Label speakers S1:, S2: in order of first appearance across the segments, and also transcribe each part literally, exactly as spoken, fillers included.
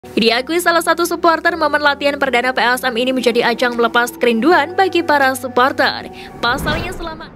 S1: Diakui salah satu supporter, momen latihan perdana P S M ini menjadi ajang melepas kerinduan bagi para supporter. Pasalnya selama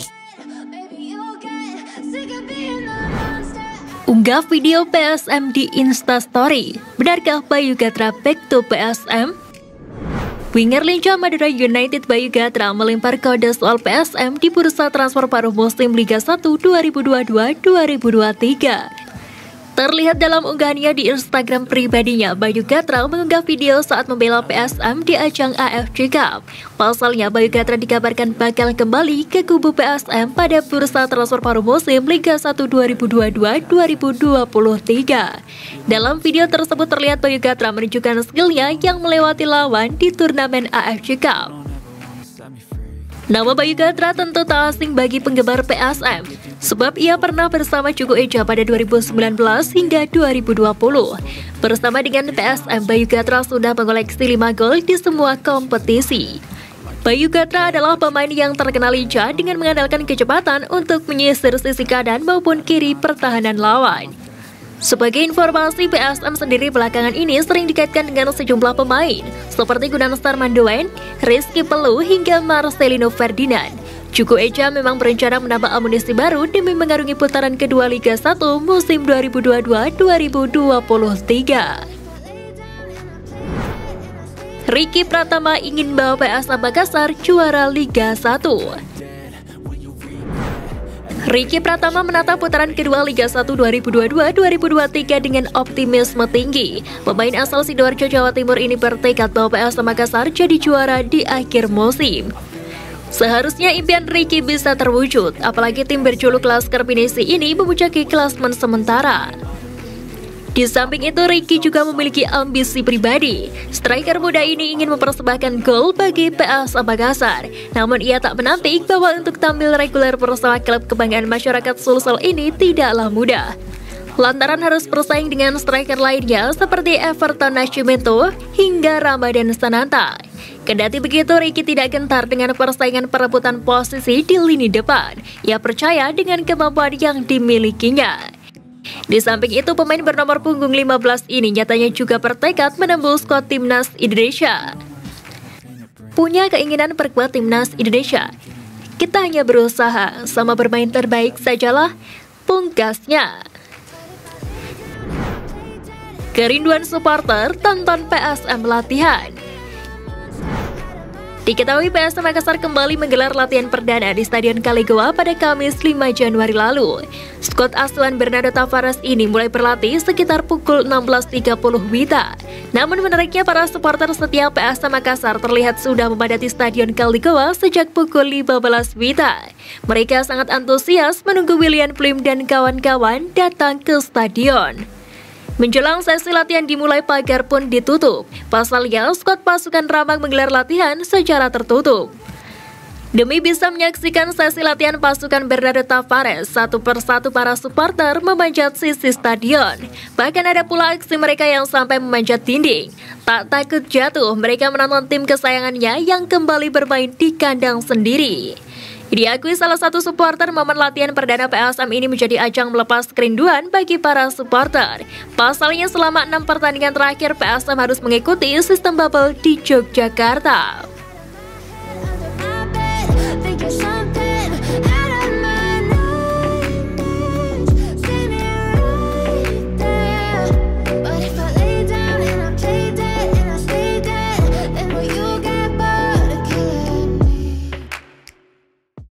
S1: unggah video P S M di Instastory. Benarkah Bayu Gatra back to P S M? Winger lincah Madura United Bayu Gatra melempar kode soal P S M di bursa transfer paruh musim Liga satu dua ribu dua puluh dua dua ribu dua puluh tiga. Terlihat dalam unggahannya di Instagram pribadinya, Bayu Gatra mengunggah video saat membela P S M di ajang A F C Cup. Pasalnya, Bayu Gatra dikabarkan bakal kembali ke kubu P S M pada bursa transfer paruh musim Liga satu dua ribu dua puluh dua dua ribu dua puluh tiga. Dalam video tersebut terlihat Bayu Gatra menunjukkan skillnya yang melewati lawan di turnamen A F C Cup. Nama Bayu Gatra tentu tak asing bagi penggemar P S M, sebab ia pernah bersama Cuko Eja pada dua ribu sembilan belas hingga dua ribu dua puluh. Bersama dengan P S M, Bayu Gatra sudah mengoleksi lima gol di semua kompetisi. Bayu Gatra adalah pemain yang terkenal lincah dengan mengandalkan kecepatan untuk menyisir sisi kanan maupun kiri pertahanan lawan. Sebagai informasi, P S M sendiri belakangan ini sering dikaitkan dengan sejumlah pemain seperti Gunansar Mandoen, Rizky Pelu, hingga Marcelino Ferdinand. Cuko Eja memang berencana menambah amunisi baru demi mengarungi putaran kedua Liga satu musim dua ribu dua puluh dua dua ribu dua puluh tiga. Ricky Pratama ingin bawa P S M Makassar juara Liga satu. Ricky Pratama menatap putaran kedua Liga satu dua ribu dua puluh dua dua ribu dua puluh tiga dengan optimisme tinggi. Pemain asal Sidoarjo, Jawa Timur ini bertekad bahwa P S M Makassar jadi juara di akhir musim. Seharusnya impian Ricky bisa terwujud, apalagi tim berjuluk Laskar Pinisi ini memuncaki klasemen sementara. Di samping itu, Ricky juga memiliki ambisi pribadi. Striker muda ini ingin mempersembahkan gol bagi P S M Makassar. Namun ia tak menampik bahwa untuk tampil reguler bersama klub kebanggaan masyarakat Sulsel ini tidaklah mudah. Lantaran harus bersaing dengan striker lainnya seperti Everton Nascimento hingga Ramadan Sananta. Kendati begitu, Ricky tidak gentar dengan persaingan perebutan posisi di lini depan. Ia percaya dengan kemampuan yang dimilikinya. Di samping itu, pemain bernomor punggung lima belas ini nyatanya juga bertekad menembus skuad timnas Indonesia. Punya keinginan perkuat timnas Indonesia. Kita hanya berusaha, sama bermain terbaik sajalah, pungkasnya. Kerinduan supporter tonton P S M latihan. Diketahui P S M Makassar kembali menggelar latihan perdana di Stadion Kaligowa pada Kamis lima Januari lalu. Skuad asuhan Bernardo Tavares ini mulai berlatih sekitar pukul enam belas tiga puluh W I B Ta. Namun menariknya, para supporter setia P S M Makassar terlihat sudah memadati Stadion Kaligowa sejak pukul lima belas W I B Ta. Mereka sangat antusias menunggu William Plim dan kawan-kawan datang ke stadion. Menjelang sesi latihan dimulai, pagar pun ditutup. Pasalnya, skuad pasukan Rambang menggelar latihan secara tertutup. Demi bisa menyaksikan sesi latihan pasukan Bernardo Tavares, satu persatu para supporter memanjat sisi stadion. Bahkan ada pula aksi mereka yang sampai memanjat dinding. Tak takut jatuh, mereka menonton tim kesayangannya yang kembali bermain di kandang sendiri. Diakui salah satu supporter, momen latihan perdana P S M ini menjadi ajang melepas kerinduan bagi para supporter. Pasalnya selama enam pertandingan terakhir P S M harus mengikuti sistem bubble di Yogyakarta.